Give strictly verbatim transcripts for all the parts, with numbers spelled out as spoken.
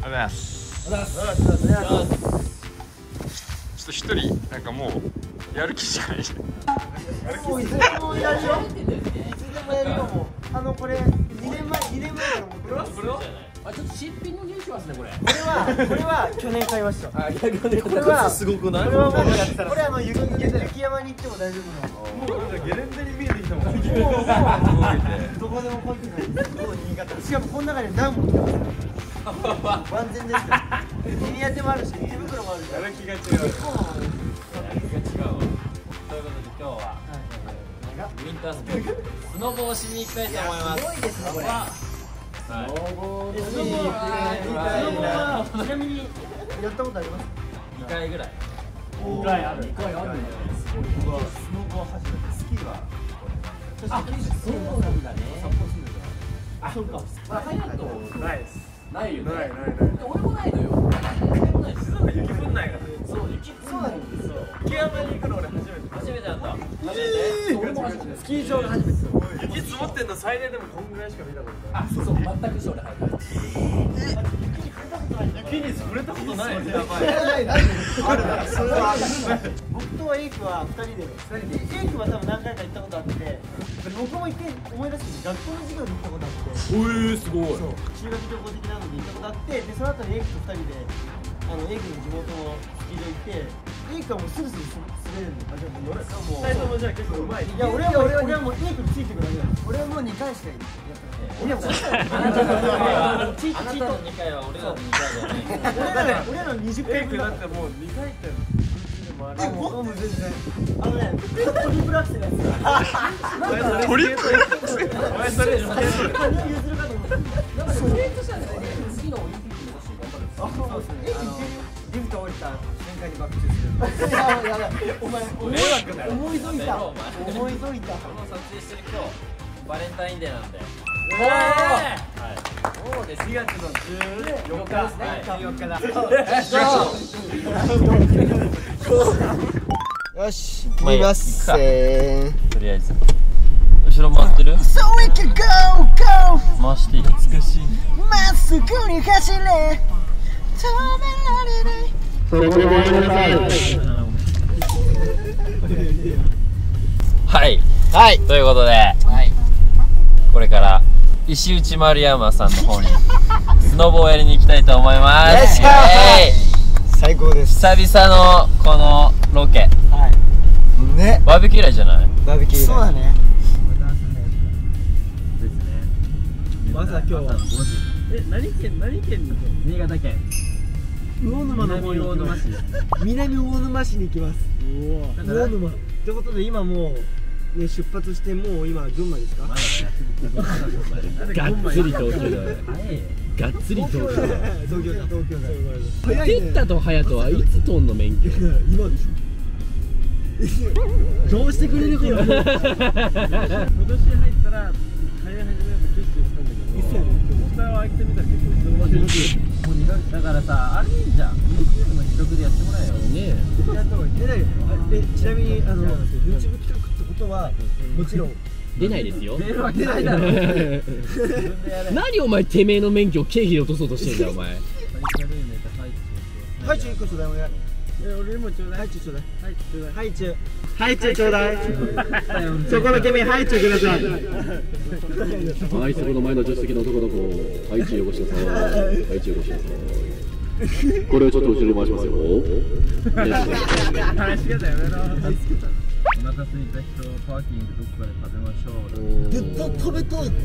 ございます。 ありがとうございます。 ちょっと一人なんかもうやる気しかない。 もういつでもやるよ。いつでもやるよ。もうあのこれにねんまえにねんまえから持ってます。これはあ、ちょっと新品の匂いしますねこれ。これはこれは去年買いました。あ、去年これはすごくない？これはもうやったらこれあの雪山に行っても大丈夫なの。もうなんかゲレンデに見えてきたもん。もうどこでもこいてない。新潟。しかもこの中にダウンも着てます。万全ですよ。手に当てもあるし手袋もあるし。やる気が違う。やる気が違う。ということで今日はウィンタースポーツスノボをしに行きたいと思います。すごいですねこれ。スノボー、スノボはちなみにやったことあります？にかいぐらい。にかいある。にかいあるんだよ。スノボは初めて。スキーはあ、そうなんだね。あ、そうか。ハヤトないです。ないよね。ないないない。俺もないのよ。俺もないです。雪降んないから。そう、雪降んないんですよ。雪山に行くの俺初めて。初めてだった。初めて。俺も初めて。スキー場が初めて。雪積もってんの最大でもこんぐらいしか見たことない。あ、そう、全く一緒で入った。雪に触れたことない。やばい。ないない。あるな。それは僕とエイクは二人で、二人で。エイクは多分何回か行ったことあって、僕も一回思い出して学校の授業に行ったことあって。おえ、すごい。そう。修学旅行的なのに行ったことあって、でその後にエイクと二人であのエイクの地元のスキー場行って、エイクはもうスルスル滑れるんで。あ、じゃあもう俺はもう。二人ともじゃあ結構うまい。いや俺は俺は俺はもうエイクについてくだけだ。俺はもう二回しかやってない。いや、あなたのチートチートにかいは俺らのにかいじゃない。俺ら俺らのにじゅっかいぶんだってもうにかいってあ、もう全然あのね、トリプルアクセルやつ。トリプルアクセル。お前それ譲るかと思った。なんかスケートしたんだよね。次のオリンピックにもし頑張る。あ、そうですね。あのリフト降りた瞬間に爆中する。やばいやばい。お前思いどいた。思いどいた。この撮影してる今日バレンタインデーなんで。はい。そうです。しがつのじゅうよっかですね。じゅうよっかだ。よし、行きますせー。とりあえず後ろ回ってる？ So we can go go。 回していい？懐かしい。まっすぐに走れ。止められない。はいはい。ということで、はい。これから石内丸山さんの方にスノボをやりに行きたいと思います。最高です。久々のこのロケ。はい。ね。バーベキュー以来じゃない？バーベキュー以来。そうだね。ですね。まずは今日は。え、何県何県の？新潟県。魚沼の方に行きます。南魚沼市に行きます。魚沼。ってことで今もう。ね、出発してもう今群馬ですか？がっつり東京だ。がっつり東京だ。東京だ。東京だ。早いね。テッタとハヤトはいつ取んの免許？今でしょ。どうしてくれるから。今年入ったら通い始めると決心したんだけど。いつやねん。下を開けてみたら結構人がいる。もうにかげつだからさ、あれいいじゃん。YouTube の記録でやってもらえよ。ね。やった方がいい。え、ちなみにあの YouTube 企画ってことはもちろん出ないですよ。出るわけないだろ。何お前てめえの免許を経費で落とそうとしてんだよお前。ハイチュウいっこちょうだい。俺もちょうだい。ハイチュウちょうだい。ハイチュウハイチュウちょうだい。そこのてめえハイチュウください。はい、そこの前の助手席の男の子、ハイチュウよこしなさい。ハイチュウよこしなさい。これをちょっと後ろに回しますよ。話し方やめろ。お腹空いた人、パーキングどこかで食べましょう。絶対食べたいって。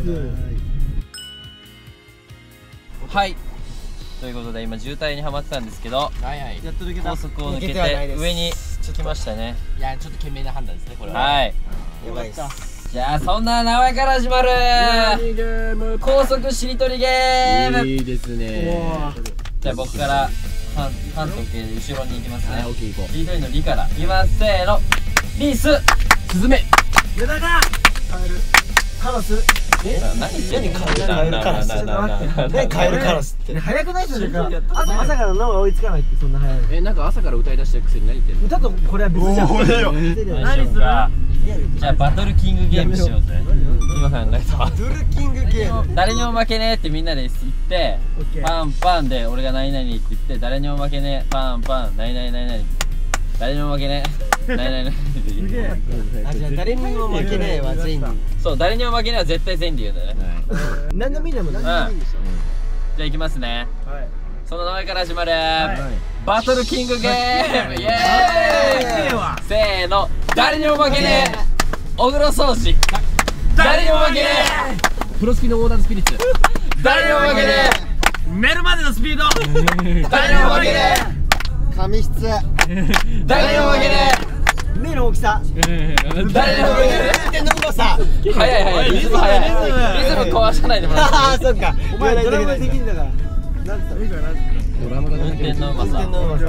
はい。ということで今渋滞にはまってたんですけど、はいはい、高速を抜けて上に来ましたね。いや、ちょっと賢明な判断ですねこれは。はい。やばいっす。じゃあそんな名前から始まる高速しりとりゲーム。いいですね。じゃあ僕から関東系で後ろに行きますね。しりとりのリからいきます。せーの。リース、スズメ、メダカ、カエル、カラス、 何言ってんの？カエルカラス。 何カエルカラスって。早くないですか？朝朝から脳が追いつかないってそんな早い。 え、なんか朝から歌い出してるくせに何言ってんの？ 歌とこれは別じゃん。 何する？じゃあバトルキングゲームしようぜ。今考えた。 バトルキングゲーム。 誰にも負けねえってみんなで言ってパンパンで俺が何々って言って誰にも負けねえパンパン何々何々誰にも負けねえ何々何々 すげえ。あ、じゃあ誰にも負けねえは全員。 そう、誰にも負けねえは絶対全員で言うんだよね。 何でもいいんだもん。何でもいいんでしょ。 じゃあいきますね。その名前から始まるバトルキングゲームイエーイ。せーの、誰にも負けねえお風呂掃除誰にも負けねえプロスピの横断スピリッツ誰にも負けねえ寝るまでのスピード誰にも負けねえ髪質誰にも負けねえ目の大きさ誰にも負けねえ手のうまさ早い早いリズム早いリズム壊さないでもらってああそっかお前ドラマできんだからなんつったドラマが運転のうまさ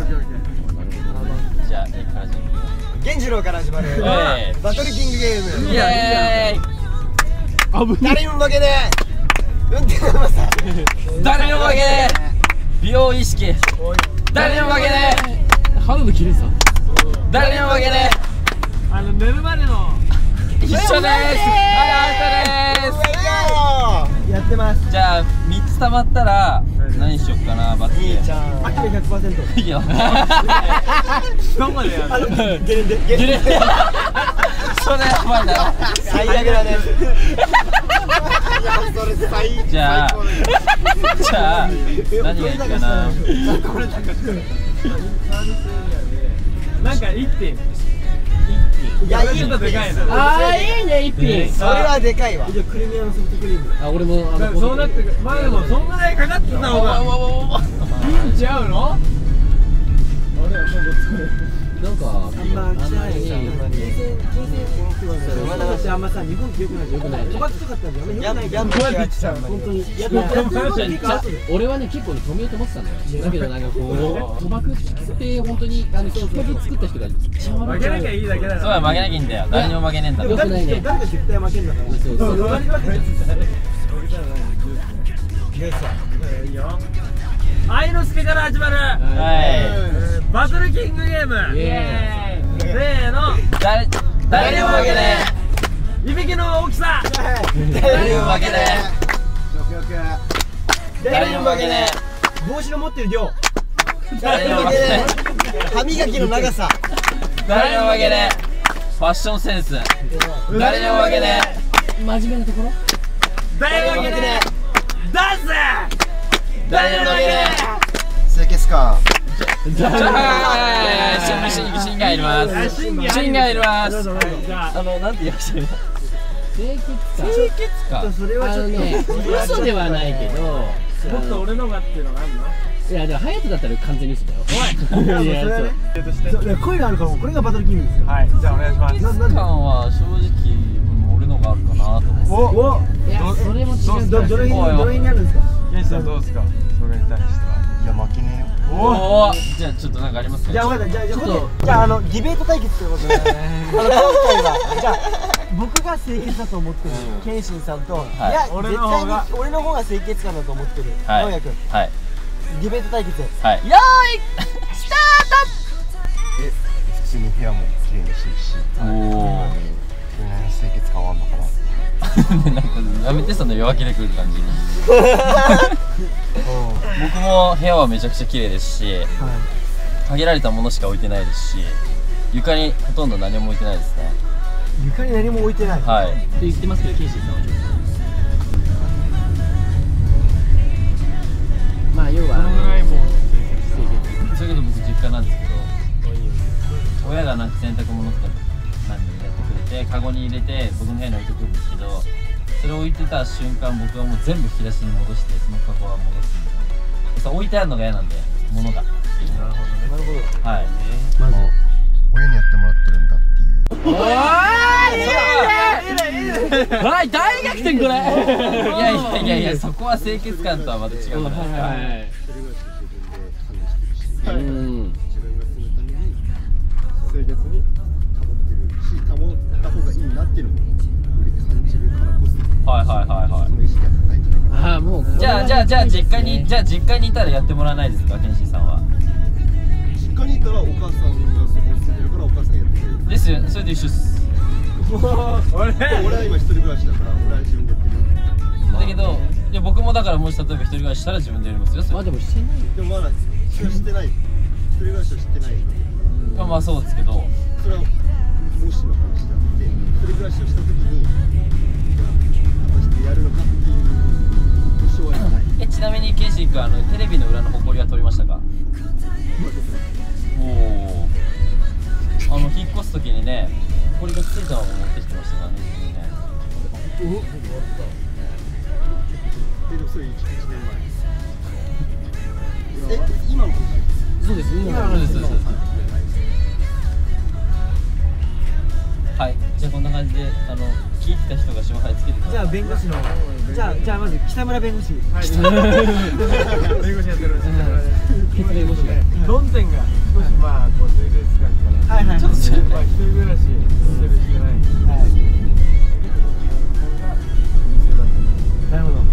じゃあエクから始める源次郎から始まるバトルキングゲームイエーイ誰にも負けねえ運転のうまさ誰にも負けねえ美容意識誰にも負けねえ肌の綺麗さ誰にも負けねえあの寝るまでの一緒ですはいアウトですやってます。 じゃあみっつ溜まったら何しよっかな罰ゲーム。 いいじゃん。アキラひゃくパーセント。いいよ。 どこでやる？ ゲレンデ。ゲレンデ。 それやばいな。 最悪だね。 それ最じゃあじゃあ何がいいかな。これなんかなんか一品。 いや、いいのでかいな。ああ、いいね、一品。 それはでかいわ。じゃあクリミアのソフトクリーム。あ、俺もあのそうなってくる。まあでもそんぐらいかかってた方がいいんちゃうの？あれはもうなんかあんま来てないし、金銭金銭まだ私あんまさ日本って良くない良くない。とかってとかったんじゃん。やんやんやっちゃう本当に。 俺はね結構ね止めようと思ってたんだよ。だけどなんかこう賭博って本当にあのきっかけ作った人が一番負けなきゃいいだけだよ。そうだ負けなきゃいいんだよ。誰にも負けねえんだ。 よくないね。 誰が絶対負けんだから。そうそう。 いいよ。愛之助から始まる。はい。バトルキングゲーム。イエーイ。せーの。誰誰にも負けねえ。いびきの大きさ。誰にも負けねえ。誰にも負けねえ。帽子の持ってる量。 誰にも負けねえ。歯磨きの長さ。 誰にも負けねえ。ファッションセンス。誰にも負けねえ。真面目なところ。 誰にも負けねえ。ダンス。誰にも負けねえ。 清潔感。 芯がいります。芯がいります。あのなんて言いました？ 清潔感。 清潔感。 それはちょっとね、嘘ではないけど、 もっと俺のがっていうのがあるの？ いやでも隼人だったら完全に嘘だよ。 おい。 いやそう。声があるからこれがバトルキングですよ。 はい。じゃあお願いします。清潔感は正直俺のがあるかなと思って。 お。いやそれも違う。 どどれにどれにあるんですか？ ケンシさんどうですか？それに対しては。 いや負けねえよ。 おお。じゃあちょっとなんかありますか？ じゃあ分かった。じゃあじゃあじゃああのディベート対決ということで。あの今回はじゃあ僕が清潔だと思ってるケンシンさんと、いや絶対に俺の方が清潔感だと思ってる直哉君。はい。ディベート対決。 はい。よーいスタート。 え普通に部屋も綺麗にしてるし。おお。清潔感はあんのかな。 なんかやめてその弱気でくる感じに僕も部屋はめちゃくちゃ綺麗ですし、はい、限られたものしか置いてないですし床にほとんど何も置いてないですね。 床に何も置いてない。 はいって言ってますけどケイシーさんはちょっとまあ要はこのぐらいもうそれこそ僕実家なんですけど親がなんか洗濯物とか何やってくれてカゴに入れて僕の部屋に置いてくるんですけどそれを置いてた瞬間僕はもう全部引き出しに戻してそのカゴは戻すみたいな。置いてあるのが嫌なんで物が。なるほどね。なるほど。はい。 まず親にやってもらってるんだっていう。 おーいいねいいねいいね。はい大逆転これ。いやいやいやいやそこは清潔感とはまた違うじゃないですか。 うん。自分が住むために清潔に保ってるし保った方がいいなっていうのもより感じるかからコストはいはいはいはい。 その意識が高いんじゃないかな。 ああもうじゃあじゃあじゃあ実家にじゃあ実家にいたらやってもらわないですか、ケンシーさんは。 実家にいたらお母さんがそこに住んでるからお母さんがやってくれる。 ですよ、それで一緒っす。 俺俺は今一人暮らしだから俺は自分でやってる。 だけどいや僕もだからもし例えば一人暮らししたら自分でやりますよ。それまあでもしてないよ。 でもまだそれは知ってない。一人暮らしは知ってない。 まあまあそうですけど、 それはもしの話であって、一人暮らしをした時に果たしてやるのかっていう保証はない。 えちなみにケンシー君あのテレビの裏のホコリは取りましたか？おお。あの引っ越す時にね、ホコリがついたまま持ってきてましたからね。 え、でもそれいちねんまえ。え、今の年？ そうです今そうですそうですそうです。はい、じゃあこんな感じであの聞いてた人が下牌つけてください。 じゃあ弁護士のじゃあじゃあまず北村弁護士弁護士やってる血弁護士が論点が少しまあこう清潔感からはいはいちょっとまあ一人暮らししてるしかないはいなるほど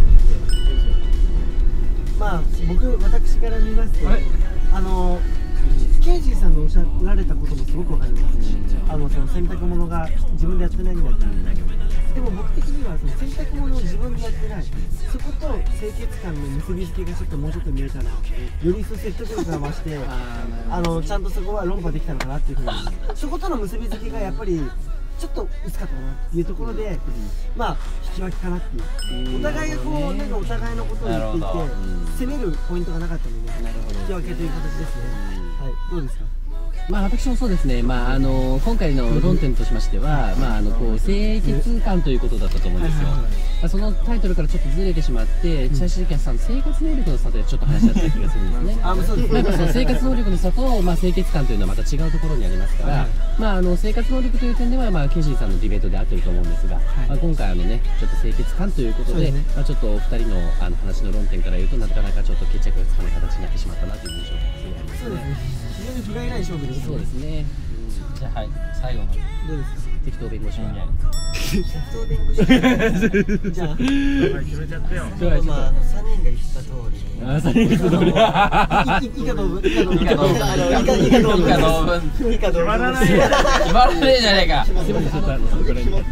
まあ僕私から見ますとあのケイジーさんのおっしゃられたこともすごくわかります。あのその洗濯物が自分でやってないんだったら、でも僕的にはその洗濯物を自分でやってない、そこと清潔感の結びつけがちょっともうちょっと見えたら、より一層説得力が増して、あのちゃんとそこは論破できたのかなっていうふうに、そことの結びつきがやっぱりちょっと薄かったかなっていうところで、まあ引き分けかなっていう。お互いがこうなんかお互いのことを言っていて、攻めるポイントがなかったので、引き分けという形ですね。はい、どうですか。 まあ私もそうですね、まああの今回の論点としましては、まああのこう清潔感ということだったと思うんですよ。まあそのタイトルからちょっとずれてしまって、最終的にはさん生活能力の差でちょっと話し合った気がするんですね。 あ、そうです。 なんかその生活能力の差とまあ清潔感というのはまた違うところにありますから、まああの生活能力という点ではまあケンシーさんのディベートで合ってると思うんですが、まあ今回あのねちょっと清潔感ということで、まあちょっとお二人のあの話の論点から言うとなかなかちょっと決着がつかない形になってしまったなという印象がすごいありますね。 非常に不甲斐ない勝負です。 そうですね。 じゃあはい最後のどうですか。 適当弁護士は。 適当弁護士。じゃあ。 決めちゃってよまああの三人が言った通り。 あ、三人が言った通り。 以下同文。以下同文。 以下同文。 以下同文。 以下同文。 以下同文。 決まらないよ決まらねえじゃねえか。 すみません、ちょっとあのそこら辺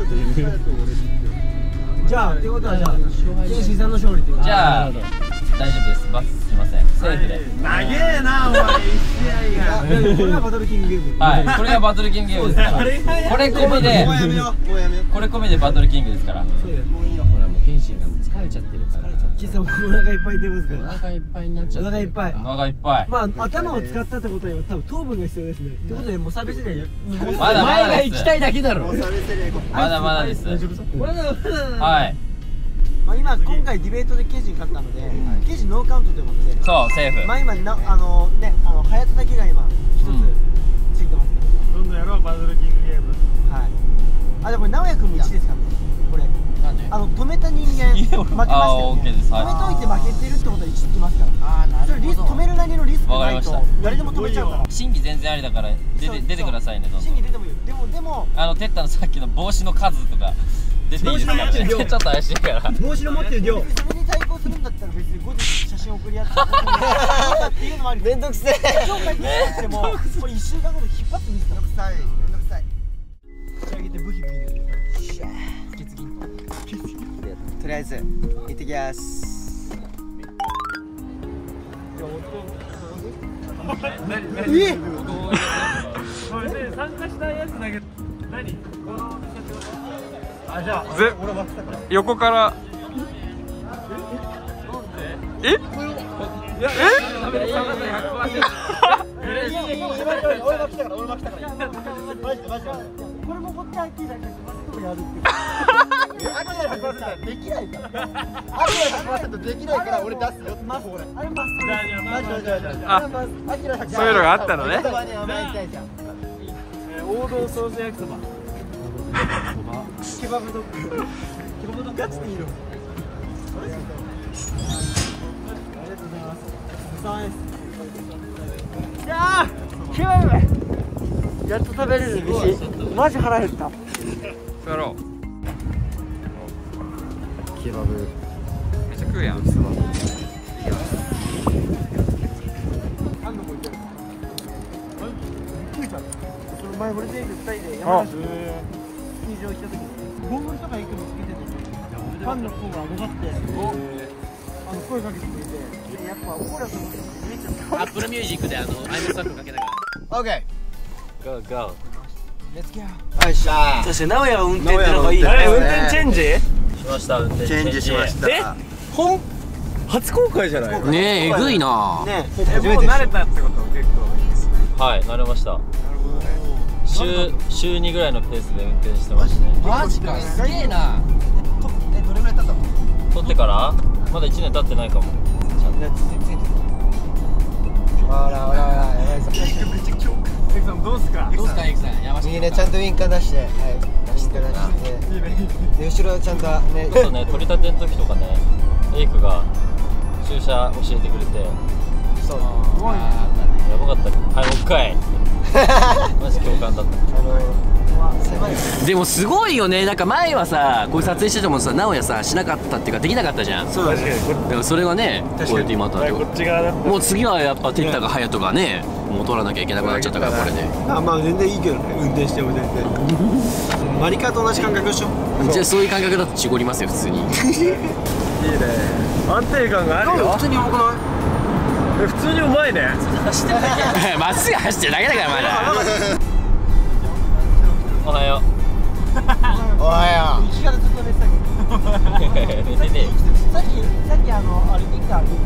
じゃあってことはじゃあケンシーさんの勝利ということで。 じゃあ大丈夫です。バスしません。セーフで。 長えなお前一試合がこれがバトルキングゲーム。 はい。これがバトルキングゲームですから。これ込みでもうやめよう。もうやめよう。 これ込みでバトルキングですから。 そうだよ。 もういいよ。 ほらもう謙信が疲れちゃってるから。 キさんもお腹いっぱい出ますかおら。 腹いっぱいになっちゃって。 お腹いっぱい。 お腹いっぱい。 まあ頭を使ったってことは多分糖分が必要ですね。ってことでもうサービスでまだま前がだです。 行きたいだけだろ。 もうサービスエリア行こう。 まだまだです。 これだ。 はい。 まあ今今回ディベートでケイジに勝ったので、ケイジノーカウントということで。 そうセーフ。 まあ今なあのねあのハヤトだけが今一つついてますけど。 どんどんやろうバトルキングゲームはい。あでもこれ直哉君もいちですからね。これ。 なんで？ あの止めた人間負けましたあーよ OK ね。 ですはい止めといて負けてるってことはいちつきますから。ああなるほど。それリス止めるなりのリスクないとわかりました誰でも止めちゃうから。 審議全然ありだから出て出てくださいねどんどん。 審議出てもいいよ。でもでもあのテッタのさっきの帽子の数とか出ていいですか？ 帽子の数ちょっと怪しいから。 帽子の持ってる量。それに対抗するんだったら別に後日写真送り合ってっていうのもあり。めんどくせえ。今日書いてなくてもこれ一週間後で引っ張ってみてた。めんどくさい。めんどくさい。口上げてブヒブヒで。ケツ銀と。とりあえず行ってきます。え？ これで参加したやつだけど何このあじゃあぜ横からええ俺が来たから俺が来たからマジでマジでこれも持ってアキラがすぐやるってアキラひゃくパーセントできないからアキラひゃくパーセントできないから俺出すよマスあれマスじゃあじゃあマジマジマジあアキラひゃくパーセントそういうのがあったのね。 王道ソース焼きそばケバブドッグケバブドッグガチでいいのありがとうございますお疲れ様ですいやーケバブやっと食べれる飯マジ腹減ったやろう。 ケバブめっちゃ食うやん。 そば。 前俺でふたりで山梨スキー場行った時にゴーグルとかいくのつけてて、ファンの子が上がってあの声かけてくれて、やっぱオーラと思ってめっちゃアップルミュージックであのアイムスタッフかけながら。 オッケゴーゴー。 ー。よいしょ。 そして直哉は運転ってのがいいよね。 運転チェンジしました運転チェンジしました。 え本初公開じゃないねえ、えぐいな。 ねえもう慣れたってこと結構はい慣れました。週週にぐらいのペースで運転してましたね。 マジか、すげえな。 え、どれぐらい経ったの？ 取ってからまだいちねん経ってないかも。 あらあらあら、やばいぞ。 エクさんどうすかどうすか、エクさん。山下右ね、ちゃんとウインカー出して、はい、出して出して。で、後ろちゃんとね、 ちょっとね取り立ての時とかねエイクが駐車教えてくれてそう。 やばかったね。はいもう一回マジ共感だった。 あの狭い。 でもすごいよね。なんか前はさ、こういう撮影しててもさ、直哉さしなかったっていうかできなかったじゃん。 そうだね。 でもそれがね、こうやって今となってこっち側だったもう次はやっぱテッタが隼人がね、もう取らなきゃいけなくなっちゃったからこれで。 あ、まあ全然いいけどね、運転しても全然マリカーと同じ感覚でしょ。 じゃあそういう感覚だとチゴりますよ普通に。 いいね安定感があるよ普通に重くない？ え普通にうまいね走ってるだけ。まっすぐ走ってるだけだからまだ。 おはよおはよ生き方ずっと寝てたけどう寝てねさっきさっきあのあれできたあれ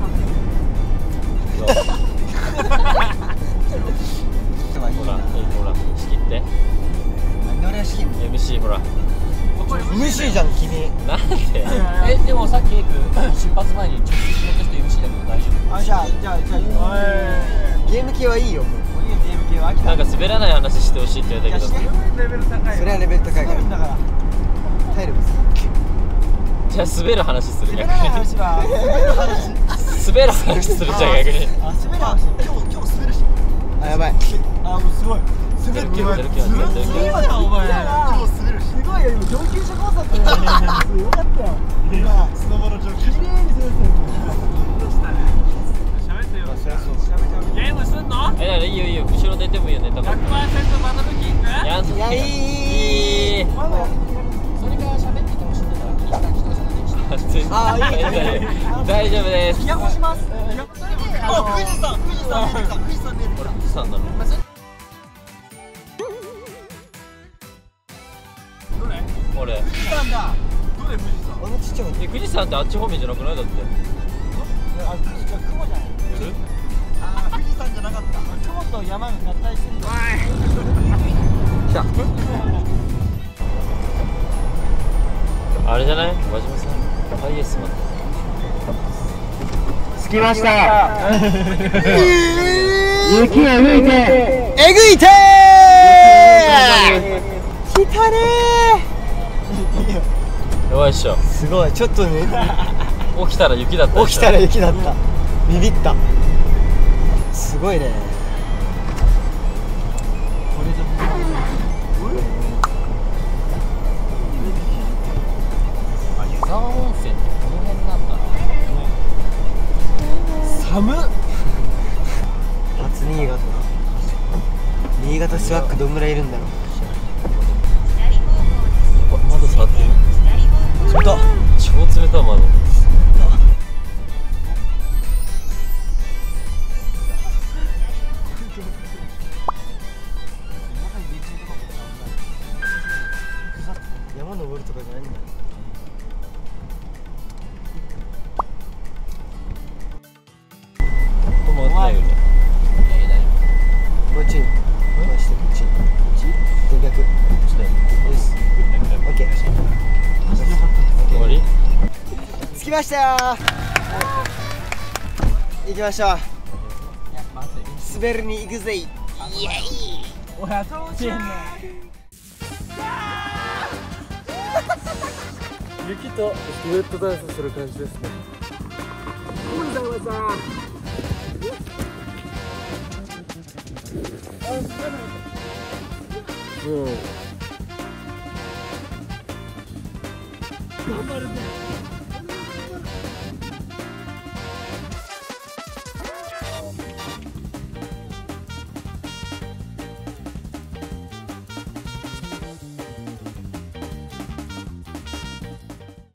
ほらほら仕切って何で俺が仕切んの？ エムシー ほらエムシー じゃん君。 なんでえ、でもさっきエイク出発前に直接乗った人 エムシー だけど大丈夫？ あ、じゃあじゃあじゃあゲーム系はいいよ。 おいいよゲーム系は飽きたなんか滑らない話してほしいって言われたけどいやしてレベル高いそれはレベル高いから。 だから体力です。 じゃあ滑る話する逆滑らないに話は滑る話滑る話するじゃん逆にあ、滑る話今日今日滑るしあ、やばい。 あ、もうすごい滑る気分やってる気分やってる気分今だお前今日滑るしすごいよ今上級者コースだったよよかったよ今スノボの上級者綺麗に滑ってる喋ってよゲームすんのえ、だからいいよいいよ後ろ寝てもいいよ寝たかっひゃくパーセント バトルキングたやんいや、いい。 いいまだやってくれるそれから喋っててほしいんだから気にした人が喋ってきて。 あーいい大丈夫です冷や干しますあ、富士山、富士山見えてきた、富士山見えてきた。 富士山なの俺富士山だどれ富士山あのちっちゃいの。 え富士山ってあっち方面じゃなくないだってあ、じゃあ雲じゃないあ、富士山じゃなかった雲と山が合体してるんだあれじゃない和島さんハイエースまで着きました雪が吹いてえぐいてー来たねやばいっしょーすごい、ちょっとね起きたら雪だったでしょ起きたら雪だったビビったすごいねあ、湯沢温泉ってこの辺なんだな。 寒っ初新潟新潟スワックどんぐらいいるんだろう窓触ってる冷た超冷たい窓山登るとかじゃないんだよこれ曲がってないよねこっちに回してこっちにで逆ですオッケー終わり着きましたよ行きましょう滑りに行くぜイエイおやそうしいね雪とデュエットダンスする感じですねうん頑張るね